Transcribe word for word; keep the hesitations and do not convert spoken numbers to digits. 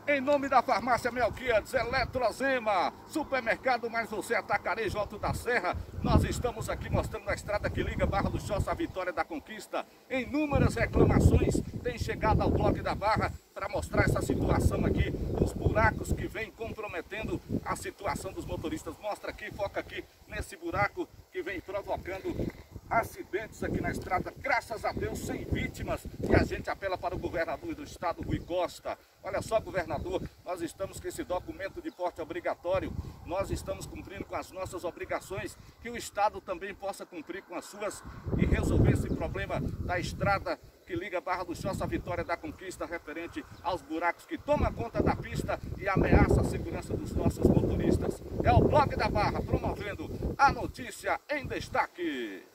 Em nome da farmácia Melquiades, Eletrozema, Supermercado Mais Você, Atacarejo Alto da Serra, nós estamos aqui mostrando a estrada que liga Barra do Choça à Vitória da Conquista. Inúmeras reclamações têm chegado ao blog da Barra para mostrar essa situação aqui, os buracos que vem comprometendo a situação dos motoristas. Mostra aqui, foca aqui nesse buraco que vem provocando acidentes aqui na estrada, graças a Deus sem vítimas, e a gente apela para o governador do estado, Rui Costa. Olha só, governador, nós estamos com esse documento de porte obrigatório, nós estamos cumprindo com as nossas obrigações, que o estado também possa cumprir com as suas e resolver esse problema da estrada que liga Barra do Choça à Vitória da Conquista, referente aos buracos que tomam conta da pista e ameaça a segurança dos nossos motoristas. É o blog da Barra promovendo a notícia em destaque.